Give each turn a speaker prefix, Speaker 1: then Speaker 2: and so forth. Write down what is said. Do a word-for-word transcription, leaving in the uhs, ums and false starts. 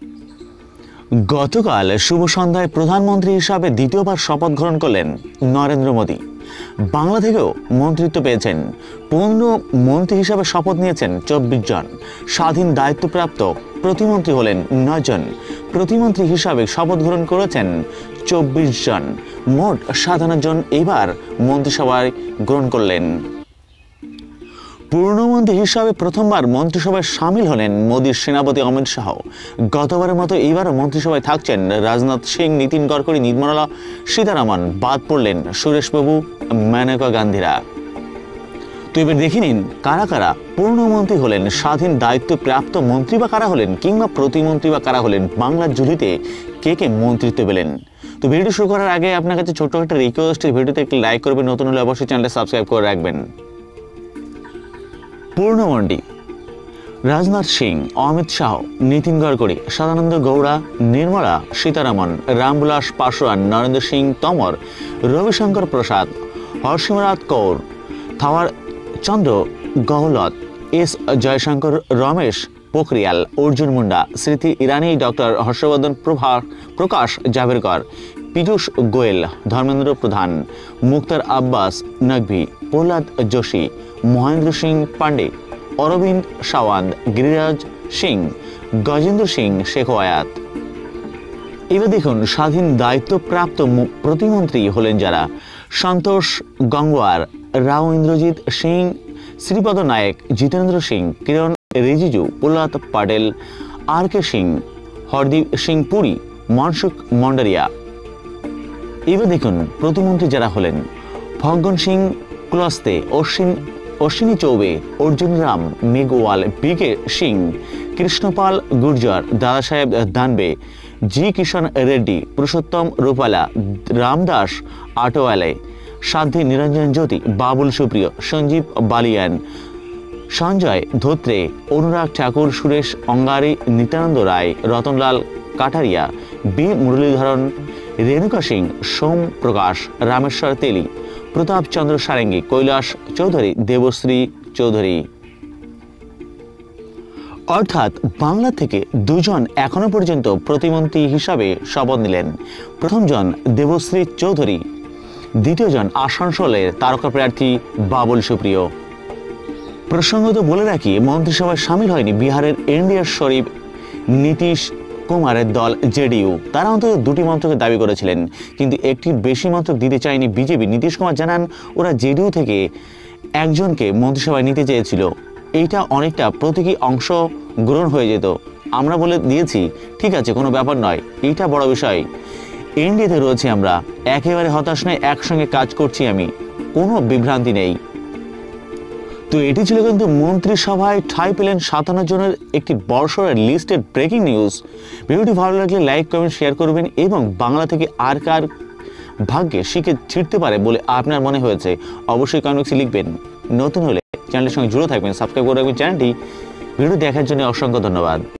Speaker 1: গতকাল শুভ সন্ধ্যায় প্রধানমন্ত্রী হিসাবে দ্বিতীয়বার শপথ গ্রহণ করলেন নরেন্দ্র মোদী। বাংলা থেকেও মন্ত্রিত্ব পেয়েছেন। পূর্ণ মন্ত্রী হিসাবে শপথ নিয়েছেন চব্বিশ জন। স্বাধীন দায়িত্বপ্রাপ্ত প্রতিমন্ত্রী হলেন নয় জন। প্রতিমন্ত্রী হিসাবে শপথ গ্রহণ করেছেন চব্বিশ জন। মোট সাতান্ন জন এবার মন্ত্রিসভায় গ্রহণ করলেন। পূর্ণমন্ত্রী হিসাবে প্রথমবার মন্ত্রিসভায় সামিল হলেন মোদীর সেনাপতি অমিত শাহ। গতবারের মতো এইবারও মন্ত্রিসভায় থাকছেন রাজনাথ সিং, নীতিন গডকরি, নির্মলা সীতারামন। বাদ পড়লেন সুরেশবাবু, মেনকা গান্ধীরা। তো এবার দেখে নিন কারা কারা পূর্ণমন্ত্রী হলেন, স্বাধীন দায়িত্বপ্রাপ্ত মন্ত্রী বা কারা হলেন, কিংবা প্রতিমন্ত্রী বা কারা হলেন, বাংলার ঝুলিতে কে কে মন্ত্রিত্ব পেলেন। তো ভিডিও শুরু করার আগে আপনার কাছে ছোট্ট একটা রিকোয়েস্ট, ভিডিওতে একটি লাইক করবেন, নতুন হলে অবশ্যই চ্যানেলটা সাবস্ক্রাইব করে রাখবেন। পূর্ণমন্ত্রী: রাজনাথ সিং, অমিত শাহ, নীতিন গডকরি, সদানন্দ গৌড়া, নির্মলা সীতারামন, রামবিলাস পাসওয়ান, নরেন্দ্র সিং তমর, রবিশঙ্কর প্রসাদ, হরসিমরাত কৌর, থাওয়ার চন্দ্র গহলত, এস জয়শঙ্কর, রমেশ পোখরিয়াল, অর্জুন মুন্ডা, স্মৃতি ইরানি, ডক্টর হর্ষবর্ধন, প্রকাশ জাভেড়কর, পীযূষ গোয়েল, ধর্মেন্দ্র প্রধান, মুখতার আব্বাস নকভি, প্রহ্লাদ যোশী, মহেন্দ্র সিং পান্ডে, অরবিন্দ সাওয়ান্ত, গিরিরাজ সিং, গজেন্দ্র সিং শেখাওয়াত। এবার দেখুন স্বাধীন দায়িত্বপ্রাপ্ত প্রতিমন্ত্রী হলেন যারা: সন্তোষ গঙ্গোয়ার, রাও ইন্দ্রজিৎ সিং, শ্রীপদ নায়েক, জিতেন্দ্র সিং, কিরণ রিজিজু, প্রহ্লাদ প্যাটেল, আর কে সিং, হরদীপ সিং পুরী, মনসুখ মন্ডারিয়া। এবার দেখুন প্রতিমন্ত্রী যারা হলেন: ফগ্গন সিং কুলস্তে, অশ্বিন অশ্বিনী চৌবে, অর্জুন রাম মেঘওয়াল, বি কে সিং, কৃষ্ণপাল গুর্জর, দাদা সাহেব দানবে, জি কিষণ রেড্ডি, পুরুষোত্তম রূপালা, রামদাস আটোয়ালে, সাধ্বী নিরঞ্জন জ্যোতি, বাবুল সুপ্রিয়, সঞ্জীব বালিয়ান, সঞ্জয় ধোত্রে, অনুরাগ ঠাকুর, সুরেশ অঙ্গারি, নিত্যানন্দ রায়, রতনলাল কাটারিয়া, বি মুরলীধরন, রেণুকা সিং, সোম প্রকাশ, রামেশ্বর তেলি, প্রতাপ চন্দ্র সারেঙ্গী, কৈলাস চৌধুরী, দেবশ্রী চৌধুরী। অর্থাৎ বাংলা থেকে দুজন এখনো পর্যন্ত প্রতিমন্ত্রী হিসাবে শপথ নিলেন। প্রথমজন দেবশ্রী চৌধুরী, দ্বিতীয়জন আসানসোলের তারকা প্রার্থী বাবুল সুপ্রিয়। প্রসঙ্গত বলে রাখি, মন্ত্রিসভায় সামিল হয়নি বিহারের এনডিএ শরীফ নীতিশ কুমারের দল জেডিইউ। তারা অন্তত দুটি মন্ত্রকে দাবি করেছিলেন, কিন্তু একটি বেশি মন্ত্রক দিতে চায়নি বিজেপি। নীতিশ কুমার জানান ওরা জেডিইউ থেকে একজনকে মন্ত্রিসভায় নিতে চেয়েছিল। এইটা অনেকটা প্রতীকী অংশ গ্রহণ হয়ে যেত। আমরা বলে দিয়েছি ঠিক আছে, কোনো ব্যাপার নয়, এইটা বড় বিষয়। এনডিএতে রয়েছি আমরা, একেবারে হতাশ নয়, একসঙ্গে কাজ করছি আমি, কোনো বিভ্রান্তি নেই। তো এটি ছিল কিন্তু মন্ত্রিসভায় ঠাঁই পেলেন সাতান্ন জনের একটি বর্ষরের লিস্টের ব্রেকিং নিউজ। ভিডিওটি ভালো লাগলে লাইক কমেন্ট শেয়ার করবেন, এবং বাংলা থেকে আর কার ভাগ্যে শিখে ছিটতে পারে বলে আপনার মনে হয়েছে অবশ্যই কমেন্ট বক্সে লিখবেন। নতুন হলে চ্যানেলের সঙ্গে জুড়ে থাকবেন, সাবস্ক্রাইব করে রাখবেন চ্যানেলটি। ভিডিও দেখার জন্য অসংখ্য ধন্যবাদ।